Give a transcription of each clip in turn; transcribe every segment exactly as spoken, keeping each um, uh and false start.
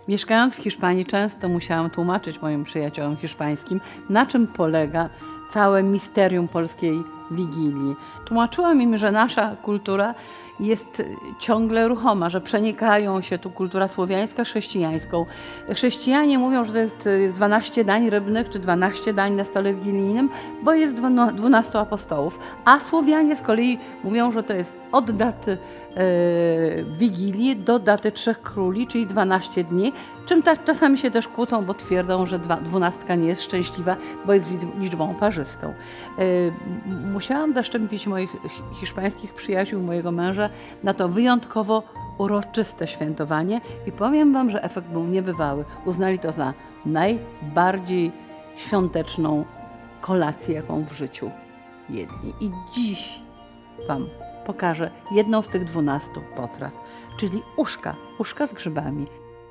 Mieszkając w Hiszpanii często musiałam tłumaczyć moim przyjaciołom hiszpańskim, na czym polega całe misterium polskiej Wigilii. Tłumaczyłam im, że nasza kultura jest ciągle ruchoma, że przenikają się tu kultura słowiańska z chrześcijańską. Chrześcijanie mówią, że to jest dwanaście dań rybnych czy dwanaście dań na stole wigilijnym, bo jest dwunastu apostołów, a Słowianie z kolei mówią, że to jest od daty e, Wigilii do daty Trzech Króli, czyli dwanaście dni, czym tak czasami się też kłócą, bo twierdzą, że dwa, dwunastka nie jest szczęśliwa, bo jest liczbą parzystą. E, musiałam zaszczępić moich hiszpańskich przyjaciół, mojego męża na to wyjątkowo uroczyste świętowanie i powiem wam, że efekt był niebywały. Uznali to za najbardziej świąteczną kolację, jaką w życiu jedli. I dziś wam pokażę jedną z tych dwunastu potraw, czyli uszka, uszka z grzybami.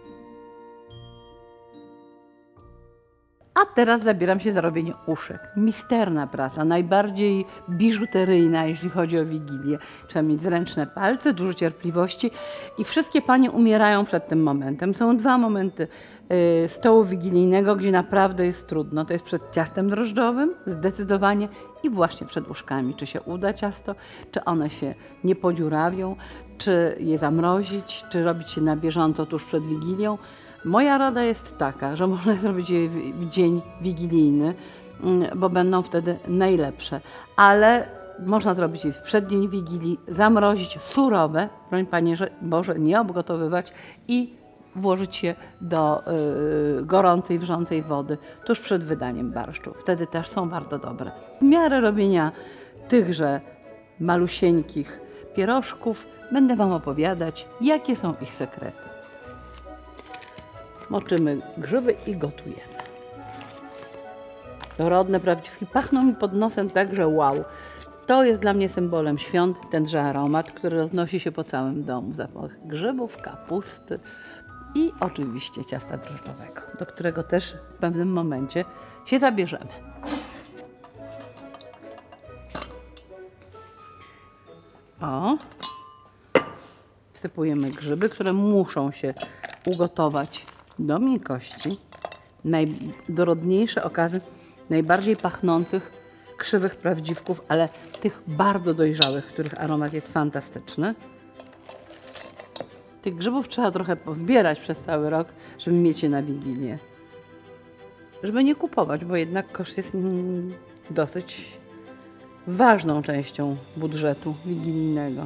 A teraz zabieram się za robienie uszek. Misterna praca, najbardziej biżuteryjna, jeśli chodzi o Wigilię. Trzeba mieć zręczne palce, dużo cierpliwości i wszystkie panie umierają przed tym momentem. Są dwa momenty y, stołu wigilijnego, gdzie naprawdę jest trudno. To jest przed ciastem drożdżowym, zdecydowanie, i właśnie przed uszkami. Czy się uda ciasto, czy one się nie podziurawią, czy je zamrozić, czy robić się na bieżąco tuż przed Wigilią. Moja rada jest taka, że można zrobić je w dzień wigilijny, bo będą wtedy najlepsze, ale można zrobić je w przeddzień Wigilii, zamrozić surowe, broń Panie Boże, nie obgotowywać i włożyć je do y, gorącej, wrzącej wody tuż przed wydaniem barszczu. Wtedy też są bardzo dobre. W miarę robienia tychże malusieńkich pierożków będę Wam opowiadać, jakie są ich sekrety. Moczymy grzyby i gotujemy. Dorodne prawdziwki pachną mi pod nosem tak, że wow. To jest dla mnie symbolem świąt, tenże aromat, który roznosi się po całym domu. Zapach grzybów, kapusty i oczywiście ciasta drożdżowego, do którego też w pewnym momencie się zabierzemy. O, wsypujemy grzyby, które muszą się ugotować do miękkości. Najdorodniejsze okazy najbardziej pachnących krzywych prawdziwków, ale tych bardzo dojrzałych, których aromat jest fantastyczny. Tych grzybów trzeba trochę pozbierać przez cały rok, żeby mieć je na Wigilię. Żeby nie kupować, bo jednak koszt jest dosyć ważną częścią budżetu wigilijnego.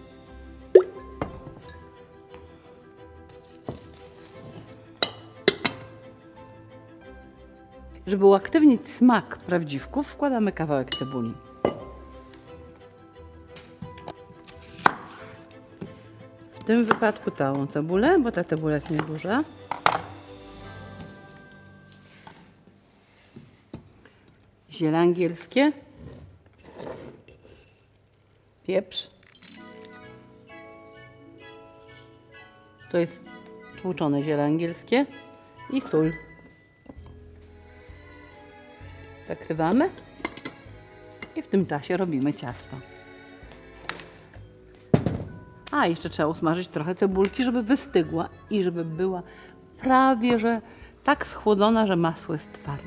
Żeby uaktywnić smak prawdziwków, wkładamy kawałek cebuli. W tym wypadku całą cebulę, bo ta cebula jest nieduża. Ziele angielskie. Pieprz. To jest tłuczone ziele angielskie i sól. Zakrywamy i w tym czasie robimy ciasto. A jeszcze trzeba usmażyć trochę cebulki, żeby wystygła i żeby była prawie że tak schłodzona, że masło jest twarde.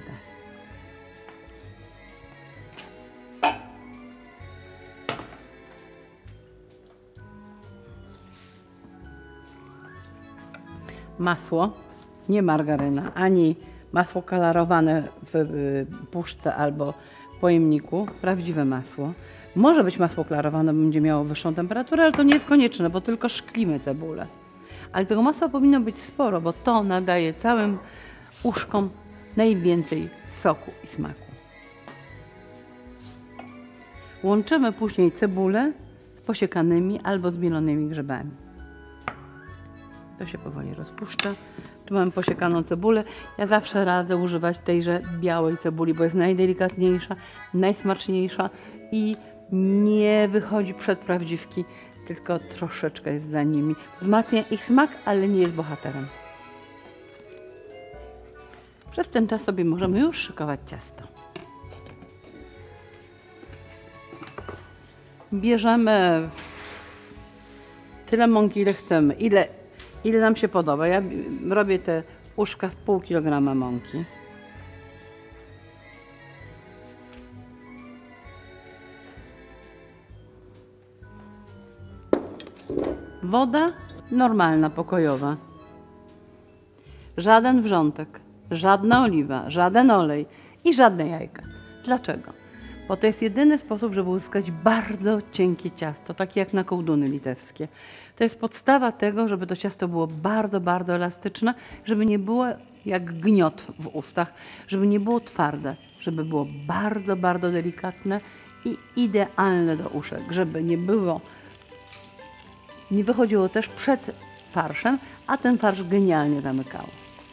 Masło, nie margaryna, ani masło kalarowane w puszce albo pojemniku, prawdziwe masło. Może być masło klarowane, będzie miało wyższą temperaturę, ale to nie jest konieczne, bo tylko szklimy cebulę. Ale tego masła powinno być sporo, bo to nadaje całym uszkom najwięcej soku i smaku. Łączymy później cebulę z posiekanymi albo zmielonymi grzybami. To się powoli rozpuszcza. Tu mamy posiekaną cebulę. Ja zawsze radzę używać tejże białej cebuli, bo jest najdelikatniejsza, najsmaczniejsza i nie wychodzi przed prawdziwki, tylko troszeczkę jest za nimi. Wzmacnia ich smak, ale nie jest bohaterem. Przez ten czas sobie możemy już szykować ciasto. Bierzemy tyle mąki, ile chcemy, ile ile nam się podoba. Ja robię te uszka z pół kilograma mąki. Woda normalna, pokojowa. Żaden wrzątek, żadna oliwa, żaden olej i żadne jajka. Dlaczego? Bo to jest jedyny sposób, żeby uzyskać bardzo cienkie ciasto, takie jak na kołduny litewskie. To jest podstawa tego, żeby to ciasto było bardzo, bardzo elastyczne, żeby nie było jak gniot w ustach, żeby nie było twarde, żeby było bardzo, bardzo delikatne i idealne do uszek, żeby nie było, nie wychodziło też przed farszem, a ten farsz genialnie zamykał.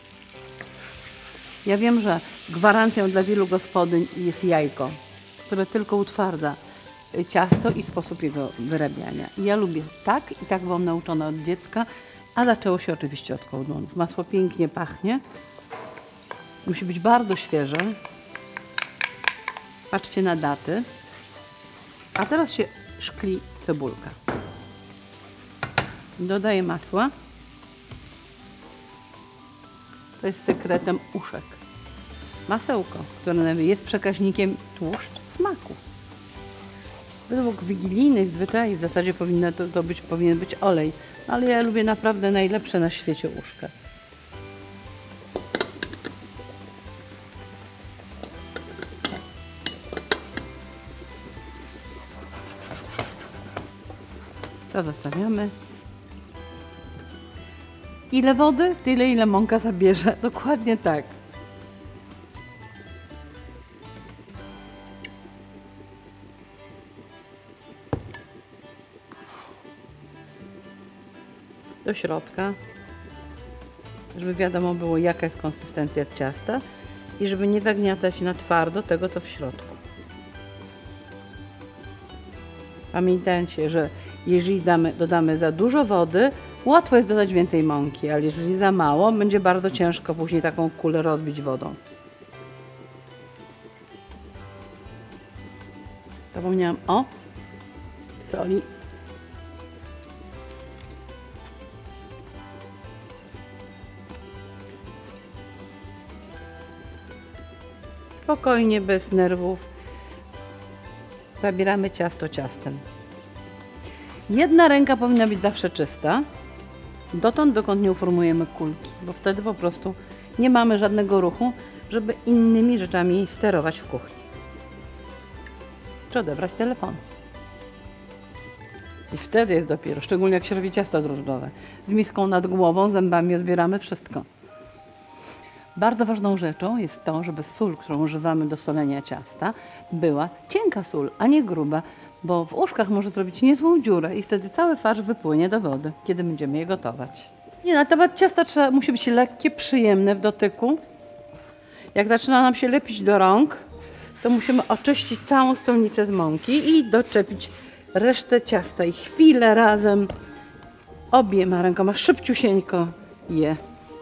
Ja wiem, że gwarancją dla wielu gospodyń jest jajko, które tylko utwardza ciasto i sposób jego wyrabiania. Ja lubię tak i tak byłam nauczona od dziecka, a zaczęło się oczywiście od kołdunów. Masło pięknie pachnie, musi być bardzo świeże. Patrzcie na daty. A teraz się szkli cebulka. Dodaję masła. To jest sekretem uszek. Masełko, które jest przekaźnikiem tłuszcz smaku. Według wigilijnych zwyczajów w zasadzie powinno to, to być, powinien być olej, ale ja lubię naprawdę najlepsze na świecie uszka. To zostawiamy. Ile wody, tyle ile mąka zabierze. Dokładnie tak. Do środka, żeby wiadomo było, jaka jest konsystencja ciasta i żeby nie zagniatać na twardo tego, co w środku. Pamiętajcie, że jeżeli damy, dodamy za dużo wody, łatwo jest dodać więcej mąki, ale jeżeli za mało, będzie bardzo ciężko później taką kulę rozbić wodą. Zapomniałam o soli. Spokojnie, bez nerwów, zabieramy ciasto ciastem. Jedna ręka powinna być zawsze czysta, dotąd dokąd nie uformujemy kulki, bo wtedy po prostu nie mamy żadnego ruchu, żeby innymi rzeczami sterować w kuchni. Czy odebrać telefon. I wtedy jest dopiero, szczególnie jak się robi ciasto drożdżowe. Z miską nad głową, zębami odbieramy wszystko. Bardzo ważną rzeczą jest to, żeby sól, którą używamy do solenia ciasta, była cienka sól, a nie gruba, bo w uszkach może zrobić niezłą dziurę i wtedy cały farsz wypłynie do wody, kiedy będziemy je gotować. Nie, na temat ciasta trzeba, musi być lekkie, przyjemne w dotyku. Jak zaczyna nam się lepić do rąk, to musimy oczyścić całą stolnicę z mąki i doczepić resztę ciasta i chwilę razem obiema rękoma szybciusieńko je.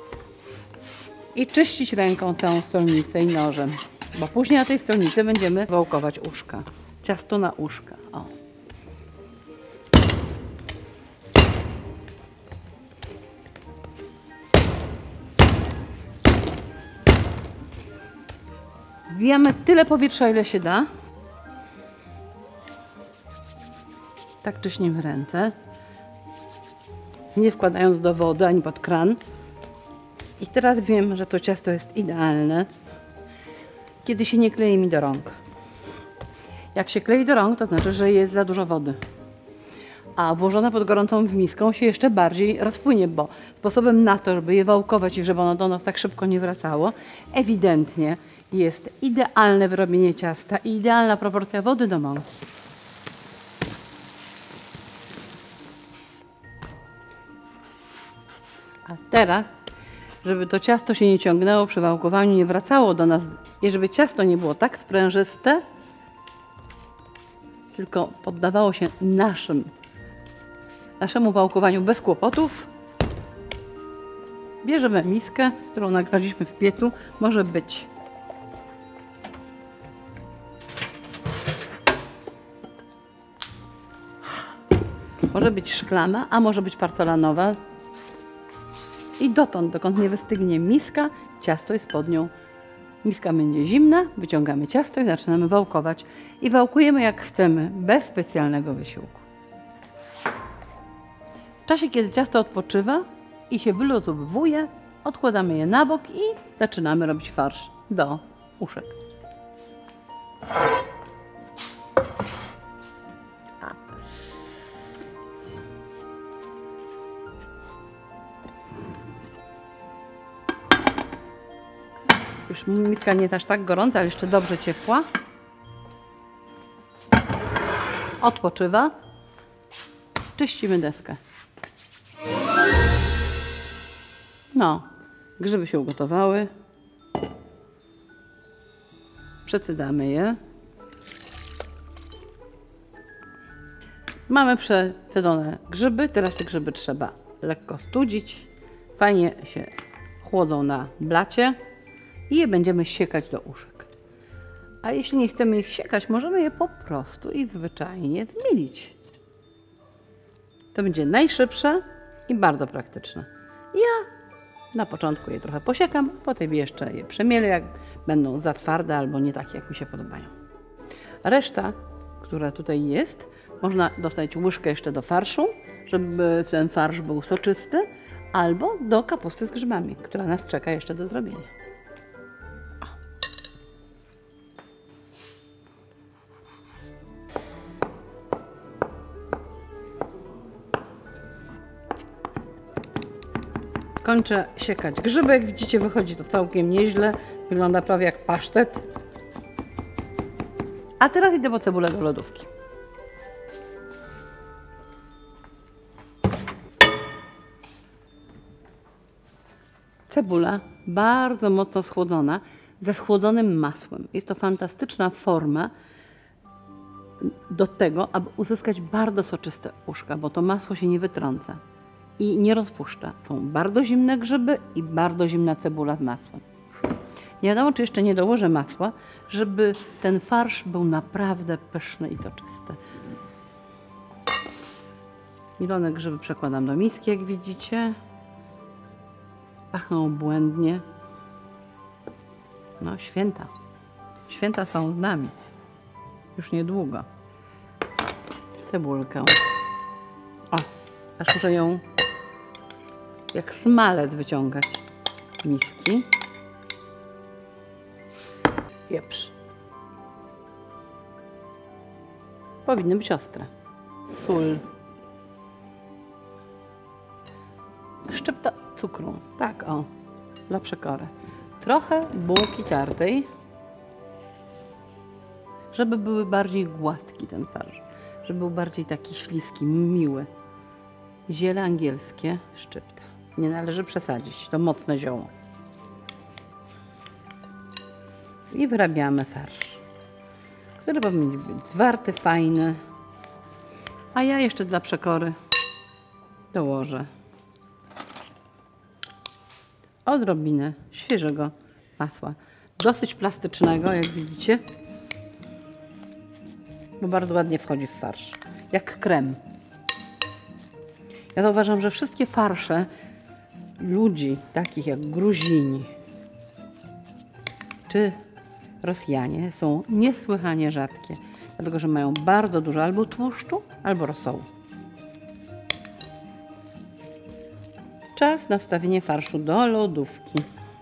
I czyścić ręką całą stolnicę i nożem, bo później na tej stolnicy będziemy wałkować uszka. Ciasto na uszka. O. Wbijamy tyle powietrza, ile się da. Tak czyśnimy ręce, nie wkładając do wody ani pod kran. I teraz wiem, że to ciasto jest idealne, kiedy się nie klei mi do rąk. Jak się klei do rąk, to znaczy, że jest za dużo wody. A włożone pod gorącą miską się jeszcze bardziej rozpłynie, bo sposobem na to, żeby je wałkować i żeby ono do nas tak szybko nie wracało, ewidentnie jest idealne wyrobienie ciasta i idealna proporcja wody do mąki. A teraz, żeby to ciasto się nie ciągnęło przy wałkowaniu, nie wracało do nas i żeby ciasto nie było tak sprężyste, tylko poddawało się naszym, naszemu wałkowaniu bez kłopotów, bierzemy miskę, którą nagrzaliśmy w piecu, może być może być szklana, a może być porcelanowa. I dotąd, dokąd nie wystygnie miska, ciasto jest pod nią. Miska będzie zimna, wyciągamy ciasto i zaczynamy wałkować. I wałkujemy jak chcemy, bez specjalnego wysiłku. W czasie, kiedy ciasto odpoczywa i się wyluzowuje, odkładamy je na bok i zaczynamy robić farsz do uszek. Już miska nie jest aż tak gorąca, ale jeszcze dobrze ciepła. Odpoczywa. Czyścimy deskę. No, grzyby się ugotowały. Przecydamy je. Mamy przecedzone grzyby. Teraz te grzyby trzeba lekko studzić. Fajnie się chłodzą na blacie i je będziemy siekać do uszek. A jeśli nie chcemy ich siekać, możemy je po prostu i zwyczajnie zmielić. To będzie najszybsze i bardzo praktyczne. Ja na początku je trochę posiekam, potem jeszcze je przemielę, jak będą za twarde albo nie takie, jak mi się podobają. Reszta, która tutaj jest, można dostać łyżkę jeszcze do farszu, żeby ten farsz był soczysty, albo do kapusty z grzybami, która nas czeka jeszcze do zrobienia. Kończę siekać grzyby. Jak widzicie, wychodzi to całkiem nieźle. Wygląda prawie jak pasztet. A teraz idę po cebulę do lodówki. Cebula bardzo mocno schłodzona, ze schłodzonym masłem. Jest to fantastyczna forma do tego, aby uzyskać bardzo soczyste uszka, bo to masło się nie wytrąca i nie rozpuszcza. Są bardzo zimne grzyby i bardzo zimna cebula z masłem. Nie wiadomo, czy jeszcze nie dołożę masła, żeby ten farsz był naprawdę pyszny i soczysty. Milone grzyby przekładam do miski, jak widzicie. Pachną błędnie. No, święta. Święta są z nami. Już niedługo. Cebulkę. O, aż muszę ją jak smalec wyciągać z miski. Pieprz. Powinny być ostre. Sól. Szczypta cukru. Tak, o. Dla przekory. Trochę bułki tartej, żeby były bardziej gładki ten farsz. Żeby był bardziej taki śliski, miły. Ziele angielskie. Szczypta. Nie należy przesadzić. To mocne zioło. I wyrabiamy farsz, który powinien być zwarty, fajny. A ja jeszcze dla przekory dołożę odrobinę świeżego masła. Dosyć plastycznego, jak widzicie, bo bardzo ładnie wchodzi w farsz. Jak krem. Ja zauważam, że wszystkie farsze ludzi, takich jak Gruzini czy Rosjanie, są niesłychanie rzadkie, dlatego że mają bardzo dużo albo tłuszczu, albo rosołu. Czas na wstawienie farszu do lodówki.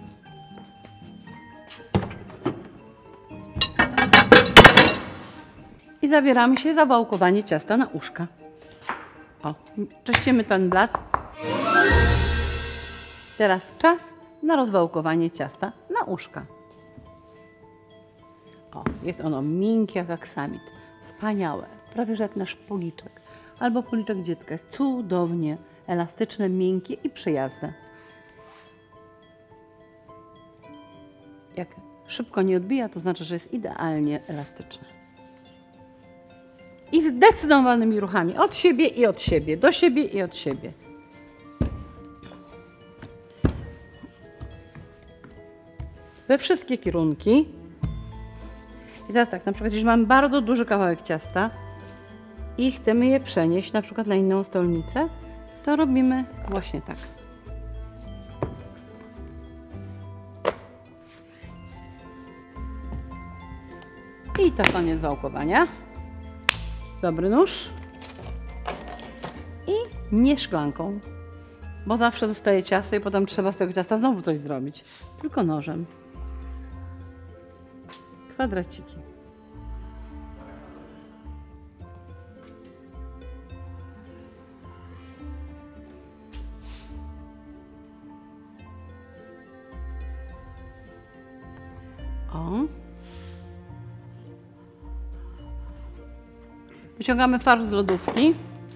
I zabieramy się za wałkowanie ciasta na uszka. O, czyścimy ten blat. Teraz czas na rozwałkowanie ciasta na uszka. O, jest ono miękkie jak aksamit. Wspaniałe, prawie że jak nasz policzek. Albo policzek dziecka. Jest cudownie elastyczne, miękkie i przyjazne. Jak szybko nie odbija, to znaczy, że jest idealnie elastyczne. I zdecydowanymi ruchami od siebie i od siebie, do siebie i od siebie. We wszystkie kierunki. I teraz tak, na przykład, jeśli mamy bardzo duży kawałek ciasta i chcemy je przenieść na przykład na inną stolnicę, to robimy właśnie tak. I to koniec wałkowania. Dobry nóż. I nie szklanką, bo zawsze zostaje ciasto i potem trzeba z tego ciasta znowu coś zrobić. Tylko nożem. Kwadraciki. O. Wyciągamy farsz z lodówki.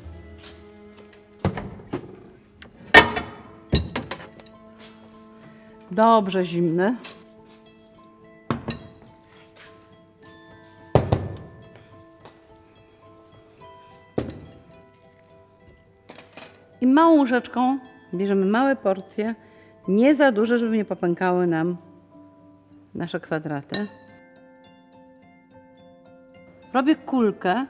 Dobrze zimny. I małą łyżeczką bierzemy małe porcje, nie za duże, żeby nie popękały nam nasze kwadraty. Robię kulkę.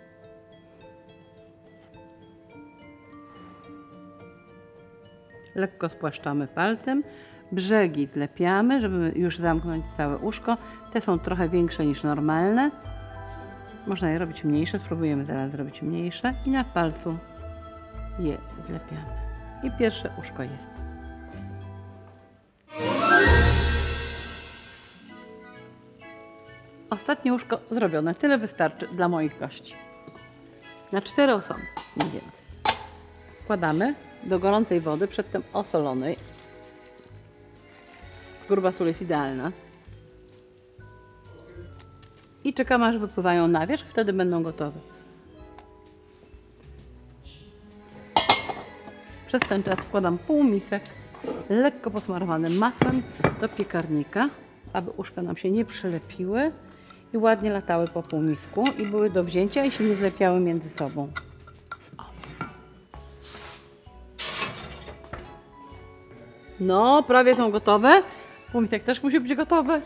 Lekko spłaszczamy palcem. Brzegi zlepiamy, żeby już zamknąć całe uszko. Te są trochę większe niż normalne. Można je robić mniejsze, spróbujemy zaraz zrobić mniejsze. I na palcu je zlepiamy. I pierwsze uszko jest. Ostatnie łóżko zrobione. Tyle wystarczy dla moich gości. Na cztery osoby, mniej więcej. Wkładamy do gorącej wody, przedtem osolonej. Gruba sól jest idealna. I czekamy, aż wypływają na wierzch, wtedy będą gotowe. Przez ten czas wkładam pół misek lekko posmarowanym masłem do piekarnika, aby uszka nam się nie przylepiły i ładnie latały po półmisku i były do wzięcia i się nie zlepiały między sobą. No, prawie są gotowe. Półmisek też musi być gotowy.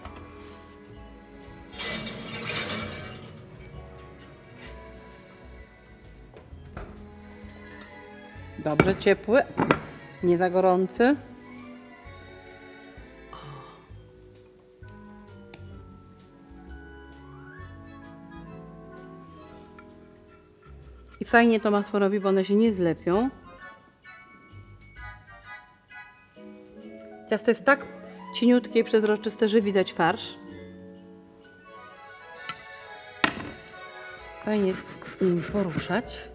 Dobrze ciepły, nie za gorący. I fajnie to masło robi, bo one się nie zlepią. Ciasto jest tak cieniutkie i przezroczyste, że widać farsz. Fajnie nim poruszać.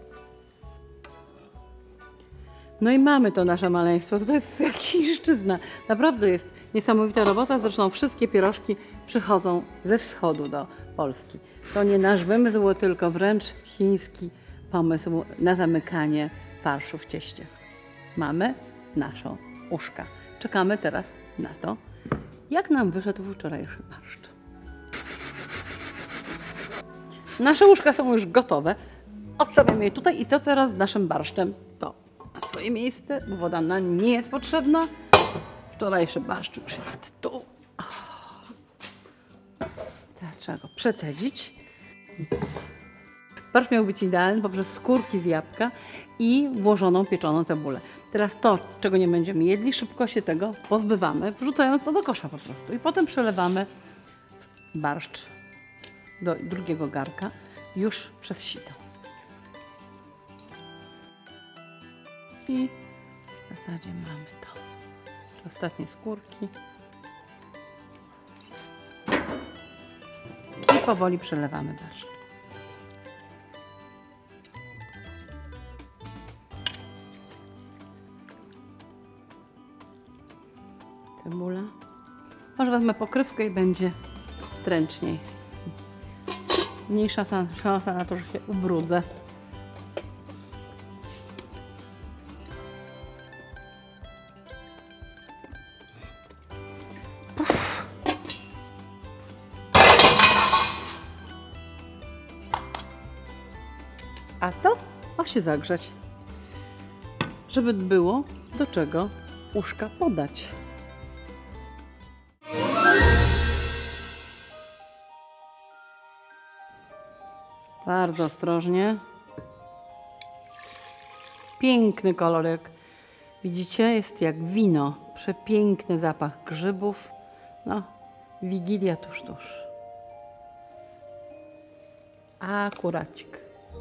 No i mamy to nasze maleństwo. To jest jak chińszczyzna. Naprawdę jest niesamowita robota. Zresztą wszystkie pierożki przychodzą ze wschodu do Polski. To nie nasz wymysł, tylko wręcz chiński pomysł na zamykanie farszu w cieście. Mamy naszą uszka. Czekamy teraz na to, jak nam wyszedł wczorajszy barszcz. Nasze łóżka są już gotowe. Odstawiamy je tutaj i to teraz z naszym barszczem to na swoje miejsce, bo woda na nie jest potrzebna. Wczorajszy barszcz już jest tu. Teraz trzeba go przetedzić. Barszcz miał być idealny poprzez skórki z jabłka i włożoną pieczoną cebulę. Teraz to, czego nie będziemy jedli, szybko się tego pozbywamy, wrzucając to do kosza po prostu. I potem przelewamy barszcz do drugiego garka już przez sito. I w zasadzie mamy to. Ostatnie skórki. I powoli przelewamy barszcz. Cebula. Może wezmę pokrywkę i będzie stręczniej. Mniejsza szansa na to, że się ubrudzę. Puf. A to ma się zagrzać, żeby było do czego uszka podać. Bardzo ostrożnie. Piękny kolor, jak widzicie, jest jak wino. Przepiękny zapach grzybów. No, Wigilia tuż, tuż. Akuracik.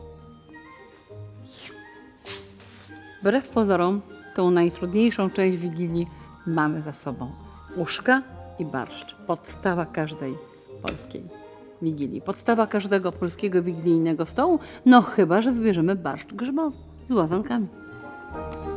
Wbrew pozorom, tą najtrudniejszą część Wigilii mamy za sobą. Uszka i barszcz. Podstawa każdej polskiej Wigilii. Podstawa każdego polskiego wigilijnego stołu, no chyba że wybierzemy barszcz grzybowy z łazankami.